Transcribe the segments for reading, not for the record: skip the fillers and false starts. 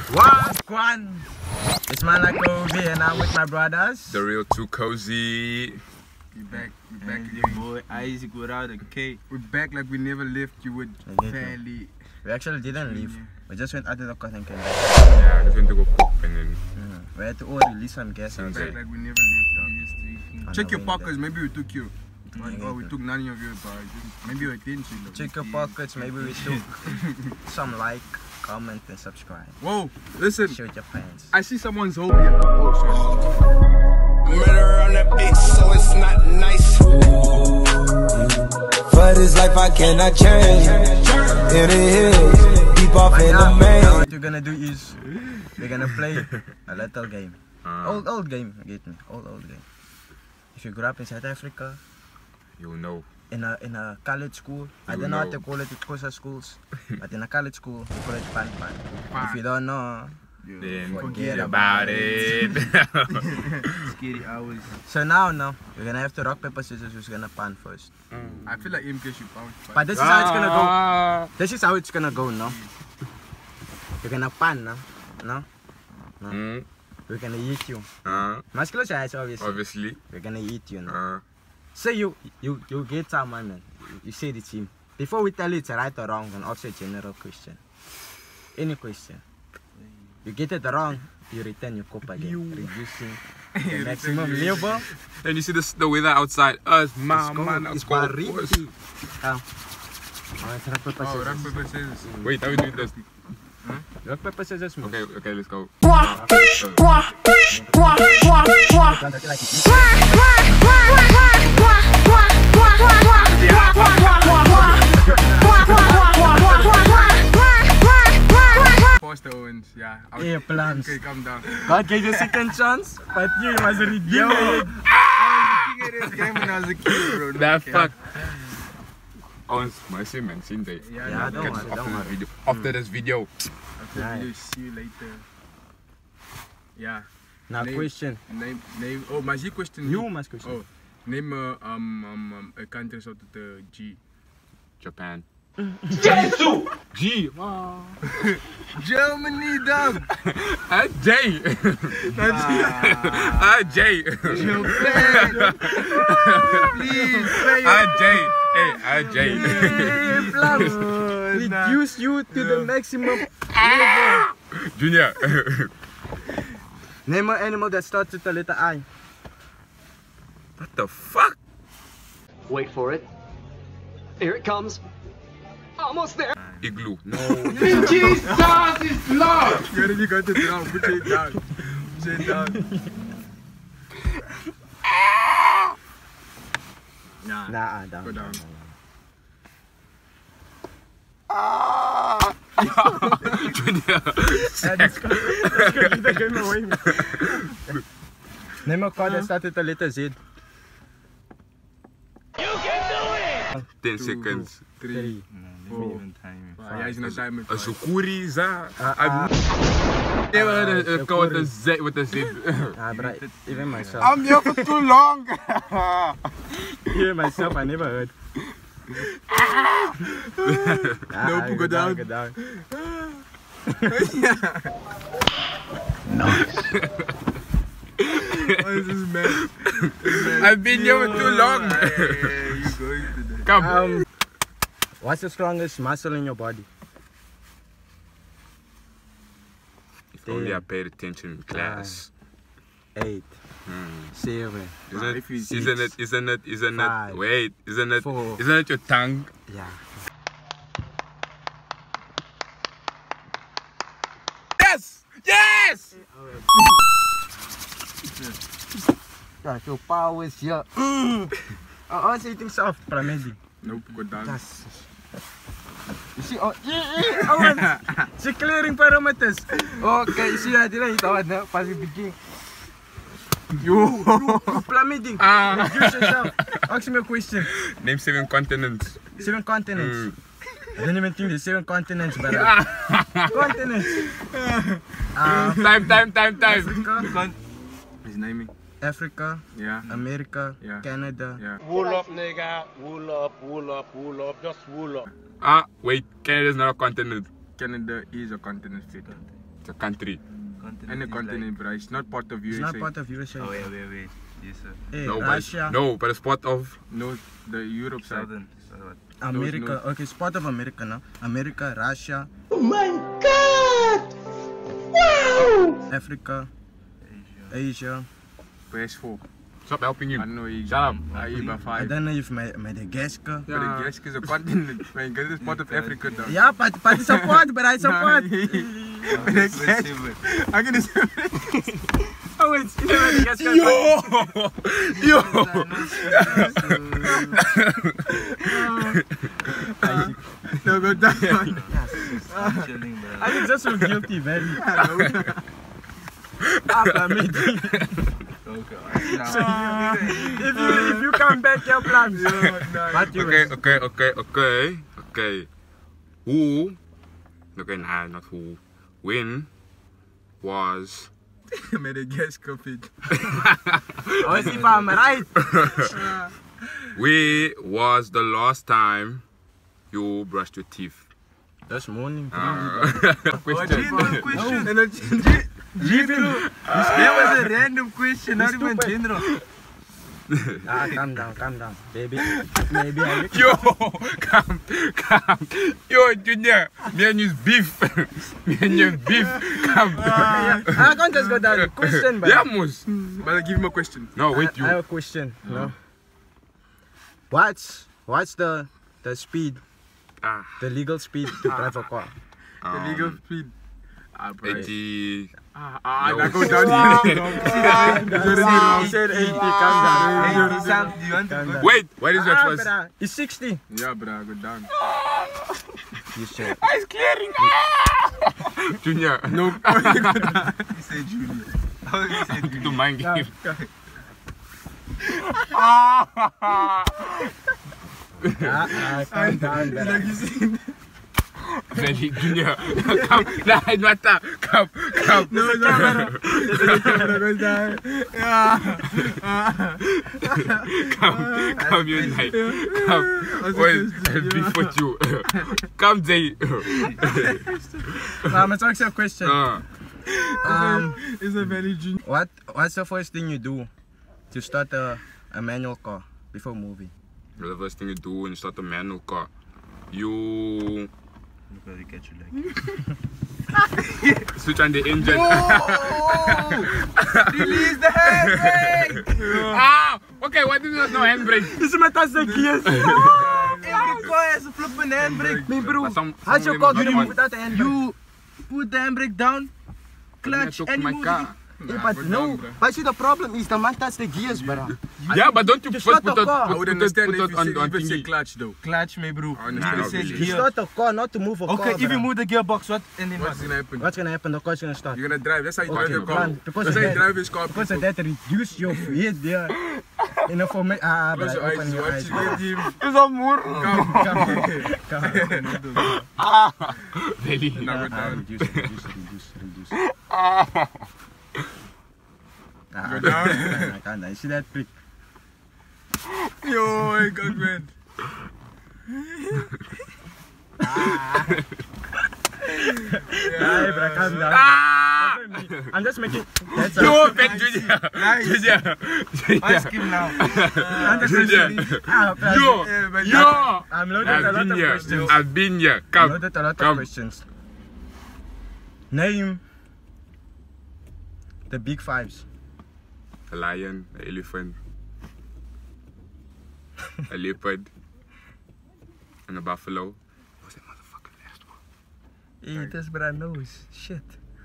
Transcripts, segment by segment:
Wagwan! It's man like Coby and I'm with my brothers. The real two cozy. We back Your again. boy Isaac without a K. We're back like we never left you with Okay. fairly. We actually didn't leave. We just went out of the cut and came back. Yeah, just went to go cook and then We had to all release some gas. Sounds Back like like we never left dog. Check your pockets, maybe we took you. Oh, we took none of you, but maybe your attention. though. Check your pockets, maybe we took some like, comment and subscribe. Whoa, listen, Shoot your pants. I see someone's home here. Oh, sorry. Murder on the beat, so it's not nice. For this life I cannot change. In the hills, deep off in the Now main. what we're gonna do is we're gonna play a little game. Old game, get me? Old game. If you grew up in South Africa, you'll know. in a college school, I don't know how to call it at Kosa schools, but in a college school, we call it pan. If you don't know, Then forget about it. Scary hours. so now we're gonna have to rock paper scissors. Who's gonna pan first? I feel like MK should bounce. But this is how it's gonna go. This is how it's gonna go, no? You're gonna pan, no? No? We're gonna eat you. Must close your eyes, Obviously. We're gonna eat you, no? So you get someone, man. You say the team. Before we tell you it's right or wrong, and also a general question. Any question. You get it wrong, you return your cup again, reducing the maximum labor. And you see the weather outside. Us, man, It's cold. barry. It's rock paper Oh, rock, scissors. paper, scissors. Wait, how we doing this? Rock paper scissors, man. Okay, let's go. Foster Owens, yeah. Yeah, plans. Okay, calm down. God gave you a second chance, but you must redeem it. I was looking at this game when I was a kid, bro. No, That okay. fuck. Oh, my sim, man, seen that. Yeah, don't Catch worry, after don't this worry. video. After this video. After the video, see you later. Yeah. Now question. Name. Oh, maar zie question. You must question. Oh, name a country out of the G. Japan. G. Germany, dog. J. J. Japan. Please, play J. Hey, J. Reduce you to the maximum level. Junior. Name an animal that starts with the letter I. What the fuck? Wait for it. Here it comes. Almost there. Igloo. No. Jesus is Lord. You got it down. Put it down. Put it down. Nah, down. Go down. Junior. Name a card that starts with the letter Z. 10 seconds. 3, 4. Ja, is no time. A sukuri za. Never heard a call with a Z with a Z. Ah, bro, even myself. I'm here for too long. Even myself, I never heard. No, go down. Go down. Oh, this is mad. I've been here for too long. You going to the... Come. What's the strongest muscle in your body? If only I paid attention in class. 8, 7. Isn't it? 5, Wait, isn't it 4. your tongue? Yeah. Yes! Yes! Yeah, your power is here. I was eating soft, paramedic. Nope, go down. Yes. You see, she's clearing parameters. Okay, you see, I didn't eat out now. Pas begin. You paramedic. Reduce yourself. Ask me a question. Name 7 continents. 7 continents. I don't even think there's 7 continents, but continents. Time. Africa, His naming. Africa, Yeah. America, Yeah. Canada. Yeah. Wool up, nigga. Wool up. Just wool up. Wait, Canada's not a continent. Canada is a continent fit. It's a country. And a continent, bro. It's not part of USA. It's not part of USA. Oh, wait. Yes, sir. Hey, No, Russia, but it's part of. No, the Europe side. Southern. Southern. America. Okay, it's part of America now. America, Russia. Africa, Asia. PS4. Stop helping I him. don't know. Shut up. I don't know if Madagascar. Madagascar is a continent. Madagascar is part of Africa, though. Yeah, but it's a part, but I support. Madagascar. I'm gonna say. Oh, it's Madagascar. Yo! No, go down. Chilling, bro. I think that's so guilty, man. Okay. If you come back, your plans. What you Okay. Who? Okay, nah, not who. When was Madagascar fit. Oh, if I'm right. Where was the last time you brushed your teeth? That's morning. Question. That was a random question, not even general. Calm down, baby. Maybe I Yo, come. Yo, Junior, me and you's beef. Come. I can't just go down. Question, but Yeah, Mus. But give him a question. No, wait, I have you. a question. No. What's the speed, the legal speed to drive a car? The legal speed. Bro. 80. I go down. You said 80. Calm down. Do you want to go? Wait, what is that first? Brother, it's 60. Yeah, bro, go down. You said. It's clearing. Junior. No. He said Junior. How did he say Junior? To mind game. Calm down, brother. Very Junior. Come. Nah, it matter. Come. No, Come, you like. Come. Wait, beef with you. Come, Jay. It's actually a question. It's a very junior. What's the first thing you do to start a manual car before moving? The first thing you do when you start a manual car, you Look how they catch you like. switch on the engine. Release the handbrake! Okay, what is this? No handbrake. This is my touch the gears. Every car has a flipping handbrake. Me, bro. But some How's your of car them gonna don't move without the handbrake? You put the handbrake down, clutch, took and my you move car. Yeah, but no. But see, the problem is the man touch the gears, brother. Yeah, but don't you To first start put the car. I would it understand on if you even say thingy. clutch, though. Clutch, me, bro. I understand. Nah, Said really. You gear. start a car, not to move a car. Okay, if you brother. move the gearbox, what? And then What's what? gonna happen? What's gonna happen? The car's gonna start. You're gonna drive. That's how you drive Okay, your car. plan. Because That's of how you that- drive his car. Because of that, reduce your weight there. In a format. But Close I your eyes. open your Watch eyes. it. Let him. Come. Really? Now go down. Reduce. Go down. I can't. You see that prick? Yo, I got mad. Hey, bro, calm down. I'm just making. That's Yo, Ben Junior. Junior. Ask him now. I'm just Junior. making. Yo. I'm loaded a lot of questions. I've been here. Come. Loaded a lot of Come. questions. Name the big fives. A lion, an elephant, a leopard, and a buffalo. What's that motherfucking last one? Hey, this brother knows. Shit.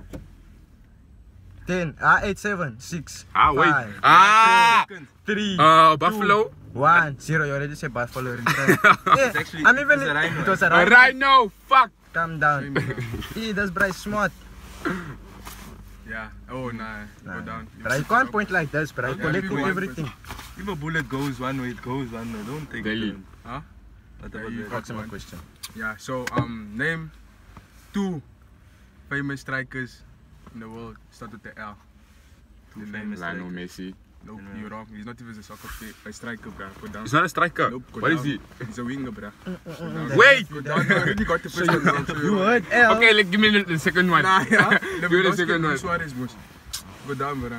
10, 8, 7, 6, Wait. 5, 3, Buffalo. 1, 0. You already said buffalo. Return. Yeah, actually- I'm even. it was a rhino. It was a A rhino. rhino. Fuck. Calm down. Hey, this brother is smart. Yeah. Oh, nah. Go down. But you can't point like this, but I collect you everything. If a bullet goes one way, it goes one way. Don't take Daily. it. Huh? What Yeah, about you that? got What's my one. question? Yeah. So, name 2 famous strikers in the world. Start with the L. Two famous Lionel strikers. Messi Nope, you're wrong. He's not even a soccer player. A striker, bro. Go down. He's not a striker. Nope, go What down. is he? He's a winger, bro. Wait! Go down. I already got the first one wrong. So You heard L. Okay, give me the second one. Nah, yeah. Give me the second one. Suarez, boss. Go down, bro.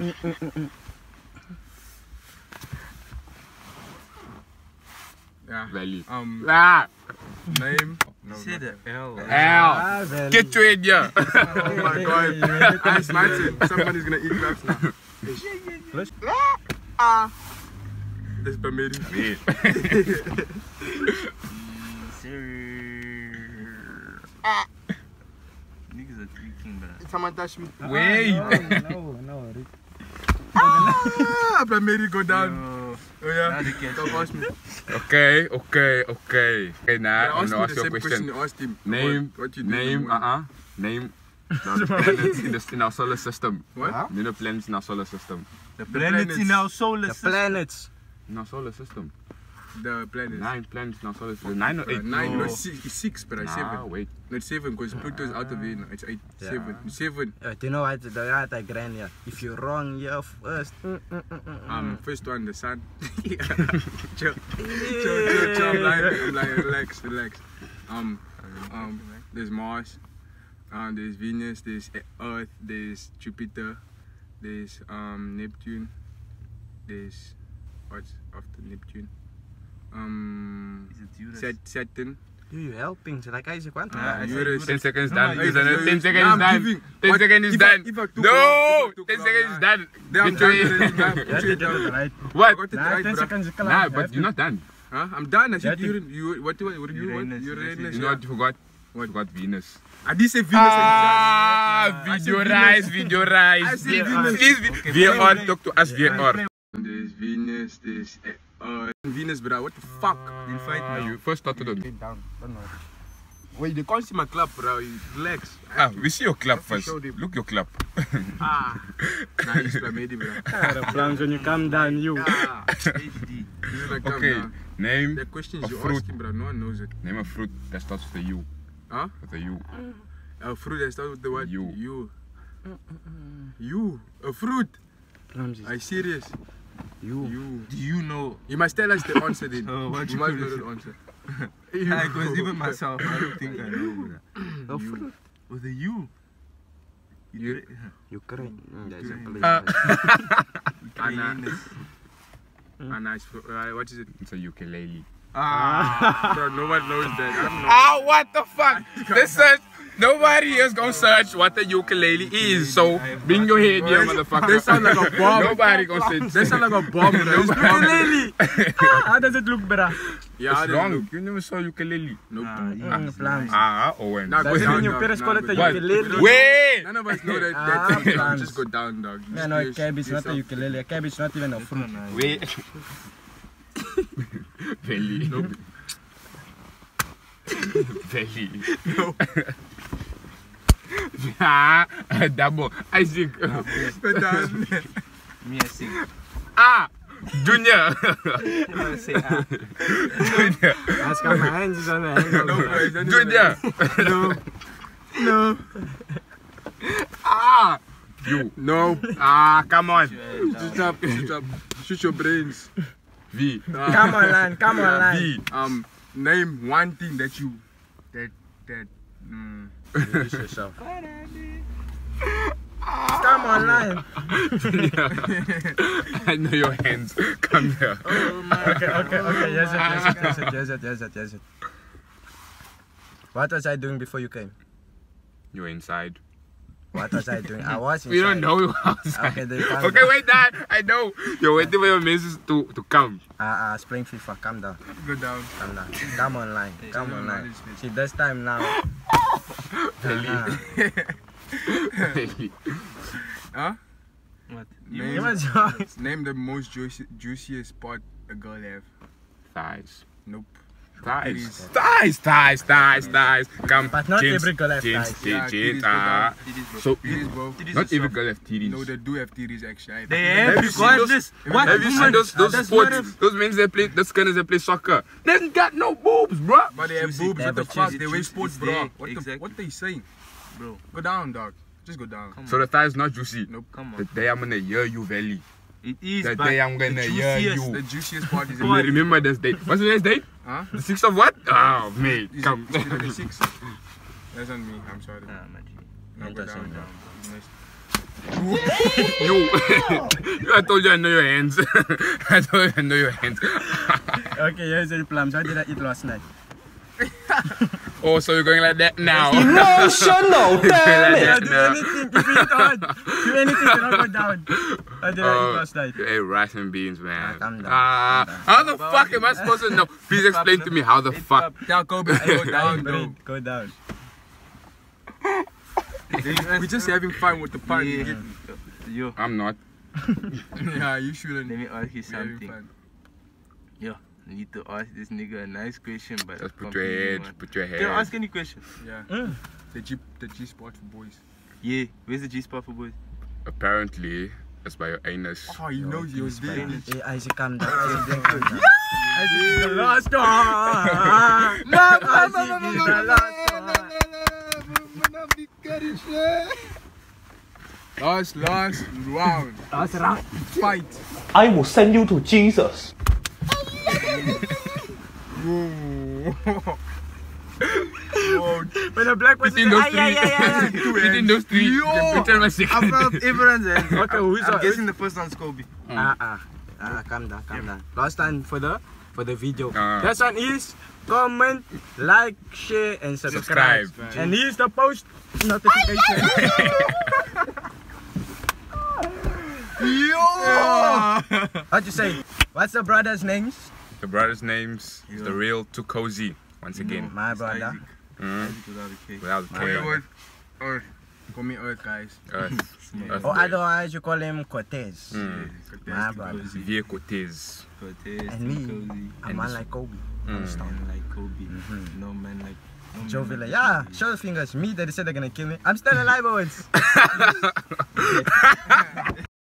Yeah. Valley. Name. No, Say the L. L. Get you in here. Oh my god. I smarted. Somebody's gonna eat crabs now. This Bamedi. Niggas are tweaking, bro. Someone touch me. Wait. No. Bamedi, go down. Oh yeah. Now they can't Don't ask me. Okay, now I'm Ask gonna me ask the you a same question. you asked him. Name, What you do name the planets in our solar system. What? Name the planets in our solar system. The planets in our solar The system. planets. In our solar system. The planets. 9 planets in our solar system. 9 or 8? Nine, no, six, but I Nah, seven. wait. Not 7, because Pluto is out of it. It's 8. Yeah. 7. Do you know what the right I grand here? If you're wrong, you're first. First one, the sun. Chill. I'm like, relax. There's Mars, there's Venus, there's Earth, there's Jupiter, there's Neptune, there's what's after Neptune? Is it Uranus? Saturn. You helping? So like I said, what? Uranus. 10 seconds No, done. no, Isn't it? 10 seconds I'm done. giving. 10 What- seconds is if I- done. if I took No! wrong, if I took 10 wrong, seconds is nah. done. Then I'm Get done. to it. Right. What? I got it Nah, right, 10 bro. seconds is Nah, but you're not done. Huh? I'm done. I said Yeah, what you Uranus. Uranus. You know what you forgot? You forgot Venus. I did say Venus. Video rise. I said Venus. Please, VR, talk to us, VR. There's Venus, there's Venus, bro. What the fuck? They'll fight now. You first started on. down. Don't worry. Wait, they can't see my club, bro. Relax. We see your clap first. show them. Look your clap. Nice, Bamedi, bro. The plans when you come down, you. HD. This is like Okay, name The questions a you fruit. asking, bro. No one knows it. Name a fruit that starts with a U. Huh? With a U. A fruit that starts with the what? You. You. A fruit. Ramses. Are you serious? You. You. Do you know? You must tell us the answer then. Oh, what you you must know call the answer. Because even myself, I don't think I know. A fruit. With a U. Ukraine. There's a Ukrainians. Nice. What is it? It's a ukulele. Bro, no one knows that. I don't know. What the fuck? This search. Nobody is gonna search what a ukulele is. So bring your head here, motherfucker. They sound like a bomb. Nobody gonna say. They sound like a bomb. Ukulele. How does it look, brother? Yeah, What's wrong? You never saw ukulele. Nope. Plans. Oh when? Nah, go Does it down, mean your dog. parents Nah, call it a go down. ukulele? Wait! None of us know that. Ah, That's it. plans. Just go down, dog. Yeah, no, a cab is not a ukulele. A cab is not even a fruit. Wait. Belly. Nope. Belly. No. Double. Isaac. Go down. Me, I sing. Junior. I say, Junior. Ask how my hands is on the angle. No, bro, it's not even Junior. No. You. No. Come on. Shut up. Shoot your brains. V. Come on, line. Come on, line. V. Name one thing that you Introduce yourself. Come on, line. I know your hands. Come here. Okay. Yes it. What was I doing before you came? You're inside. What was I doing? I was inside. We don't know you outside. Okay, then calm Okay, down. wait, Dad. I know. You're waiting for your missus to come. Playing FIFA. Calm down. go down. Calm down. Come on, line. Come on, line. See, this time now. Huh? what? Name the most juiciest spot a girl have. Thighs. Nope. Thighs. Come. But not James, every girl has James, thighs. Yeah, James, titties go down. So, Titties, bro. not every girl have titties. No, they do have titties actually. They have Have you seen regardless. What Have you seen woman those does sports, not have- those men that play, those gunners that play soccer? They ain't got no boobs, bro. But they have Juicy. boobs. Yeah, What the but fuck? juicy, They wear juicy. sports It's bra. there. What Exactly. what are you saying? Bro, Go down, dog. Just go down. come So the thigh is not juicy. Nope. Come on. Today I'm gonna hear you, Valley. It is, That but day I'm gonna hear juiciest, you. the juiciest part is You remember this date? What's the next date? Huh? The 6th of what? Oh, mate. Is Come. it 26? That's on me, I'm sorry. Nah, my G. No, go down, down. You. I told you I know your hands. I told you I know your hands. Okay, here's the plums. How did I eat last night? Oh, so you're going like that now? Emotional, damn it. Do anything. If you eat hard, do anything to not go down. How did I eat last night? Hey, rice and beans, man. calm down, How the fuck am I supposed to know? Please explain to me how the fuck. Now, Coby, go down, though. Bread, go down. We're just having fun with the pun. Yeah. Yo, I'm not. Yeah, you shouldn't. let me ask you We're having something. fun. Yo, I need to ask this nigga a nice question, but Just I put can't your really head. one. Put your Can I head. ask any question? Yeah. The G spot for boys. Yeah, where's the G spot for boys? Apparently, it's by your anus. Oh, he knows he was there. Hey, Isaac, calm down. Isaac, calm down. Isaac, the last one. No, Isaac is the last one. Last round. Last round. Fight. I will send you to Jesus. When the black person Between those said, three. Between those three. The picture was sick. I found everyone's hands. Okay, who's I'm on? guessing the first one's Coby. Calm down, calm down. Last time for the video. Ah. That one is comment, like, share, and subscribe. Subscribe. And here's the post notification. What you say? What's the brothers' names? The brother's names is the real Too Cozy. Once again. My brother. Isaac. Isaac without a K. Without the Wait, K. what? Earth. Call me Earth, guys. Earth. Or otherwise you call him Cortez. Mm. My brother. Vieux Cortez. Cortez, And me, Cozy. a man like Coby. Man like Coby. No man like... No Joe man Villa. like Yeah, Coby. show the fingers. Me, they said they're gonna kill me. I'm still alive, Owens.